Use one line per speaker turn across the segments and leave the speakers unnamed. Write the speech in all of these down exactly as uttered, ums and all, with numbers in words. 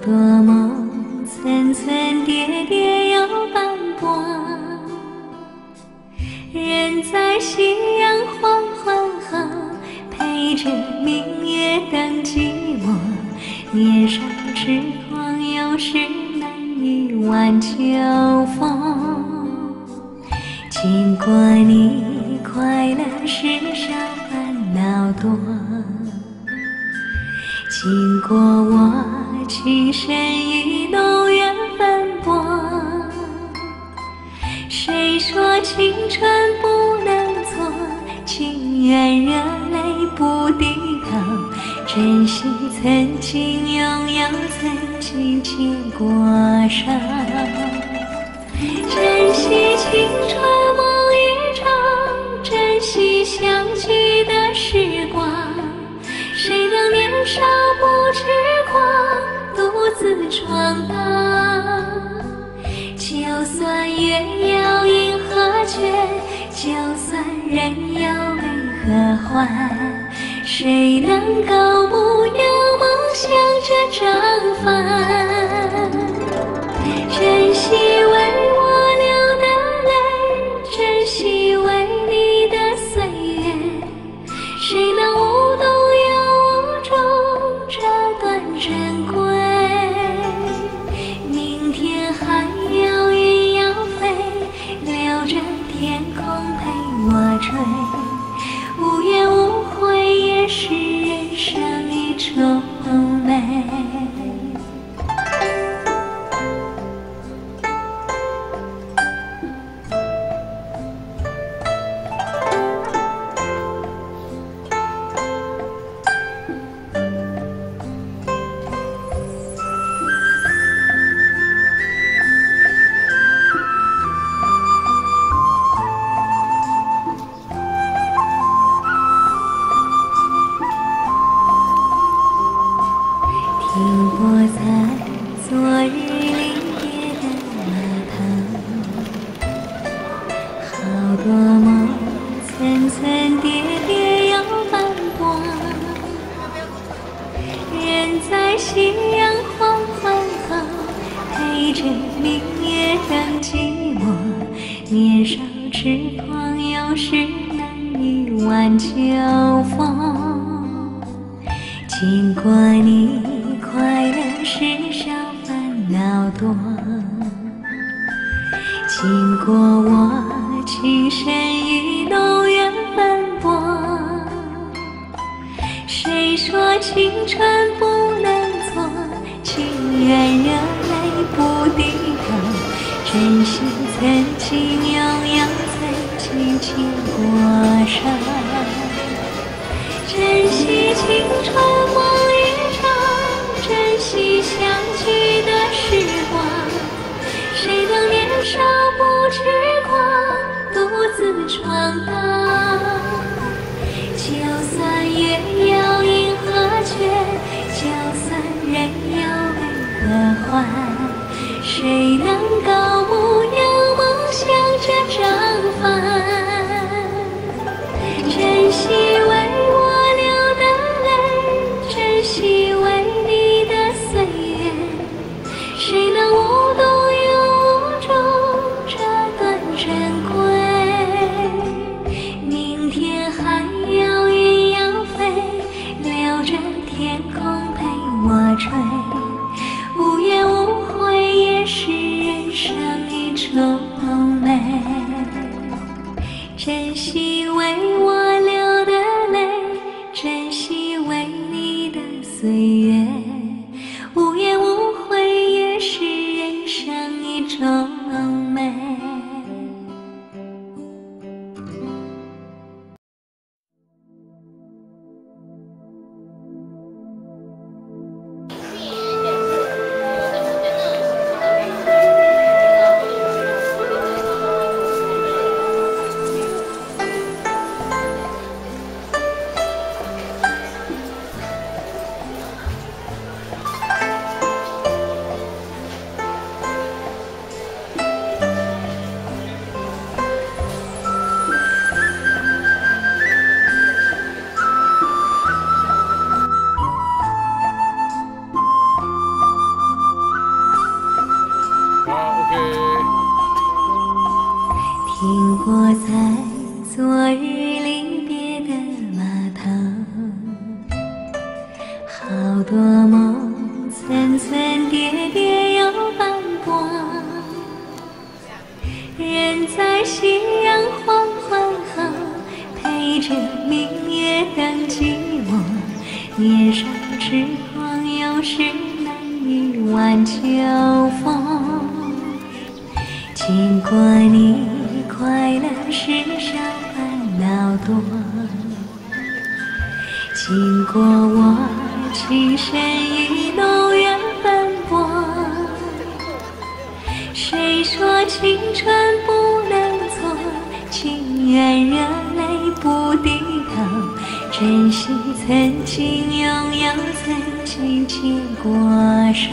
多梦层层叠叠又斑驳，人在夕阳黄昏后，陪着明月等寂寞。年少痴狂，有时难以挽秋风。经过你，快乐时少，烦恼多。经过我，情深意浓，缘分薄。谁说青春不能错？情愿热泪不低头，珍惜曾经拥有，曾经牵过手。珍惜青春梦一场，珍惜相聚的时光。谁能年少不痴狂，独自闯荡？就算月有阴和缺，就算人有悲和欢，谁能够不有梦想着张帆？珍惜为我流的泪，珍惜为你的岁月，谁能无动于衷这段珍贵？明天还有云要飞，留着天空陪我追。无怨无悔也是人生一种美。停泊在昨日离别的码头，好多梦层层叠叠又斑驳。人在夕阳黄昏后，陪着明月等寂寞。年少痴狂，有时难以挽秋风。经过你，快乐时少，烦恼多。经过我，情深意浓，缘分薄。谁说青春不能错？情愿热泪不低头，珍惜曾经拥有，曾经牵过手。珍惜青春梦一场，珍惜相聚的时光。谁能年少不痴狂，独自闯荡？就算月有阴和缺，就算人有悲和欢，谁能够不有梦想着张帆？珍惜为我流的泪，珍惜为你的岁月，谁能无动于衷这段珍贵？明天还有云要飞，留着天空陪我追。无怨无悔也是人生多梦层层叠叠又斑驳，人在夕阳黄昏后，陪着明月等寂寞。年少痴狂，有时难以挽秋风。经过你，快乐时少，烦恼多。经过我，情深意浓，缘奔波。谁说青春不能错？情愿热泪不低头，珍惜曾经拥有，曾经牵过手。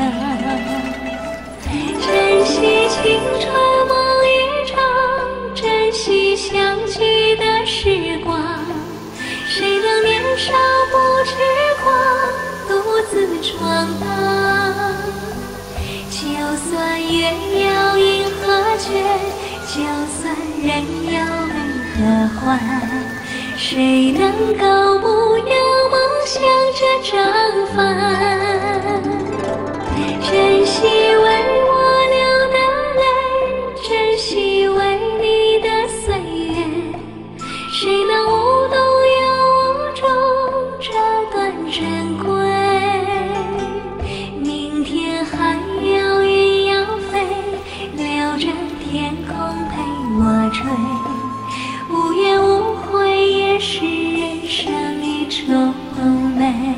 珍惜青春梦一场，珍惜相聚的时光。谁能年少不痴狂，独自闯荡？就算月有阴和缺，就算人有悲和欢，谁能够不有梦想着张帆？珍惜为我流的泪，珍惜为你的岁月，谁能无动于衷这段珍贵？明天还有云要飞，留着天空陪我追。无怨无悔也是人生一种美。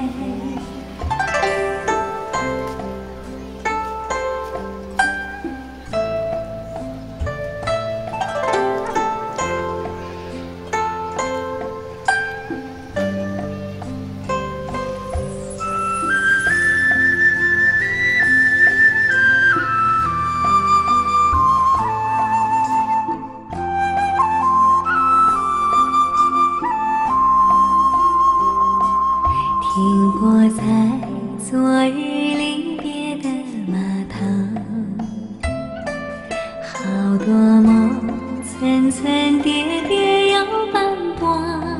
停泊在昨日离别的码头，好多梦层层叠叠又斑驳。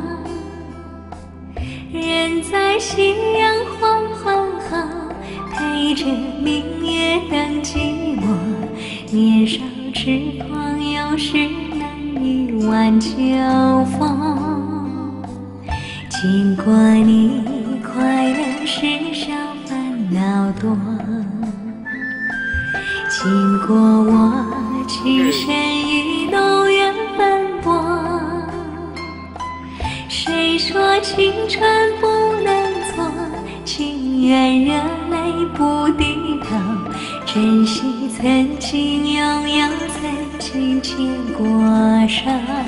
人在夕阳黄昏后，陪着明月等寂寞。年少痴狂，有时难以挽秋风。经过你，快乐时少，烦恼多。经过我，情深意浓，缘奔波。谁说青春不能错？情愿热泪不低头，珍惜曾经拥有，曾经牵过手。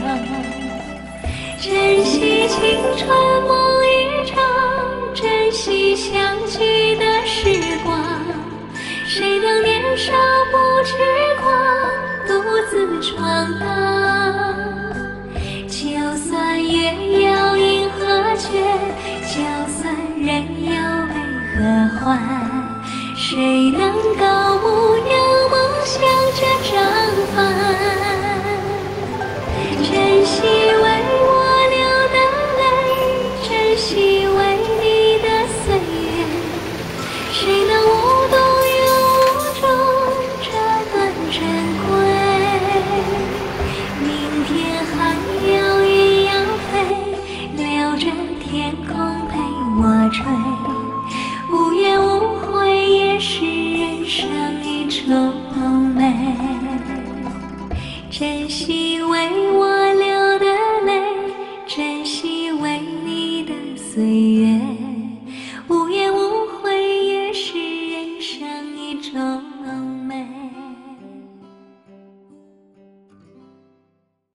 珍惜青春梦一场，珍惜相聚的时光。谁能年少不痴狂，独自闯荡？就算月有阴和缺，就算人有悲和欢，谁能够不有梦想着张帆？珍惜为我流的泪，珍惜为你的岁月，谁能无动于衷这段珍贵？明天还有云要飞，留着天空陪我追。无怨无悔也是人生一种美，珍惜为我